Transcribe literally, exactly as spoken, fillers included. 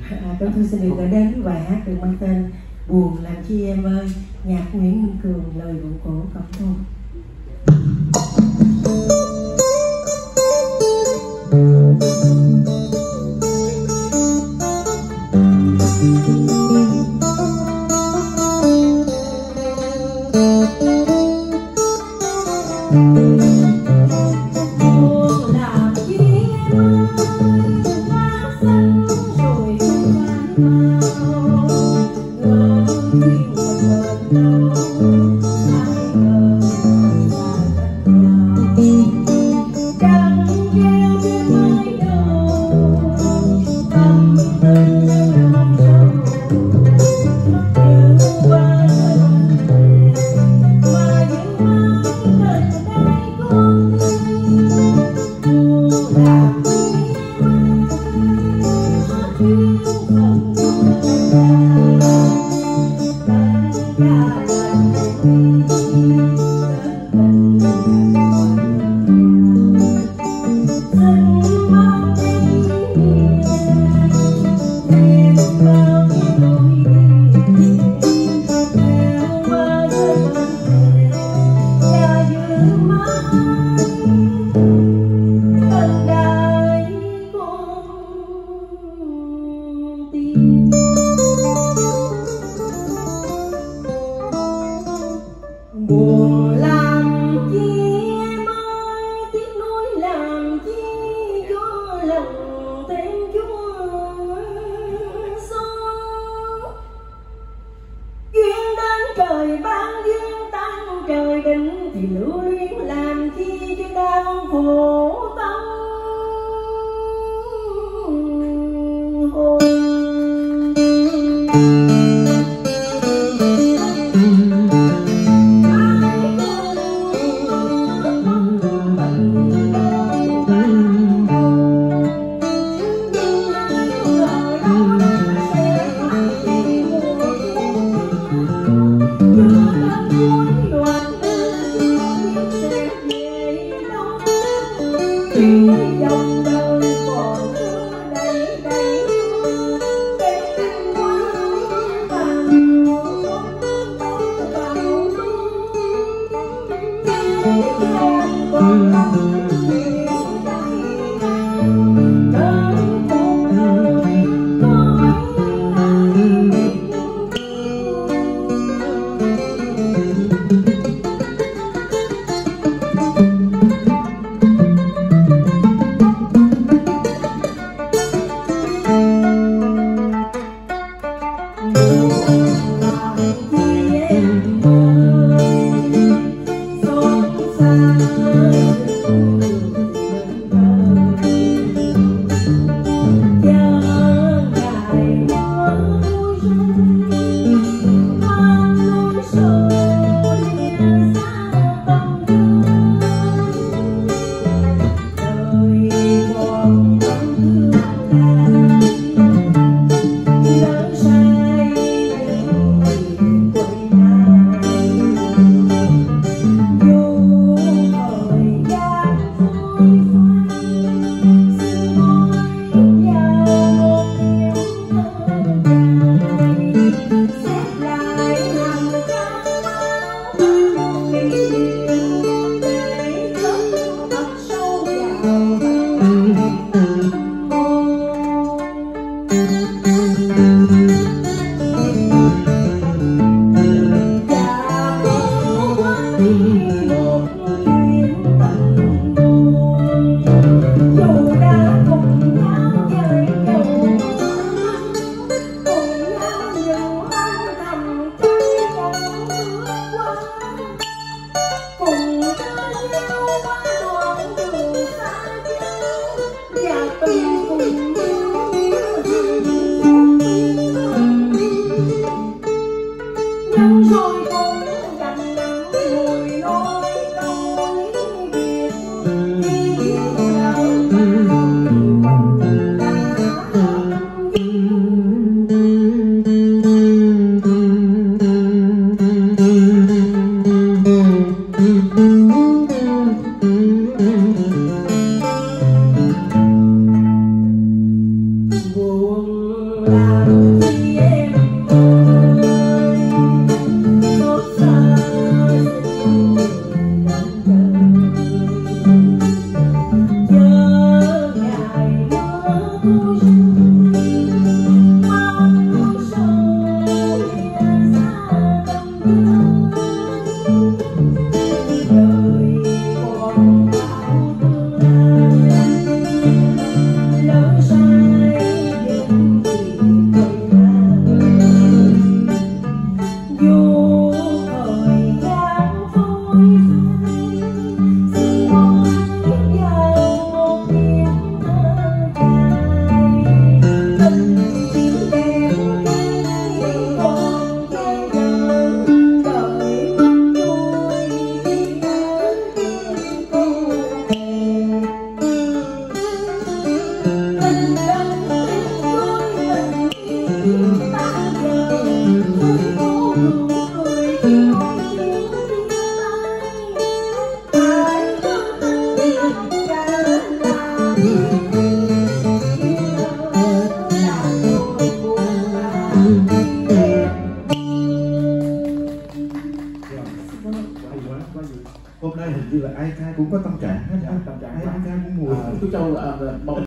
À, tôi thư xin được gửi đến với bài hát được mang tên Buồn Làm Chi Em Ơi, nhạc Nguyễn Minh Cường, lời Vụ Cổ Cẩm Thu. Buồn làm chi em ơi, tiếc nuối làm chi, cho lòng thêm chúa xót. Duyên đến trời ban duyên, tan trời định, thì lưu luyến làm chi cho đau khổ tâm hồn. Dòng đời còn đầy đầy để tình quên vào vào còn lòng chuyện đến cuộc đời tình cùng làm chi em ơi xót xa xin người lên trời chớ ngày mưa cuối xuân mong sâu lìa xa tâm thương đời còn bao tương lai lỡ sai những gì gây ra dù thời gian phôi phai xin hỏi vào một tiếng thơ dài tình đẹp khi còn che chở đợi vui khi đã yêu cô tình đắng tình đôi tình yêu ta giờ vui vô người chỉ mong tiếng tiếng tay ai có tình yêu cả là yêu là tôi buồn là em. Hay quá, quá vui. Hôm nay hình như là ai ca cũng có tâm trạng hết, Tâm trạng ai quá. ca cũng buồn. Tú Châu à,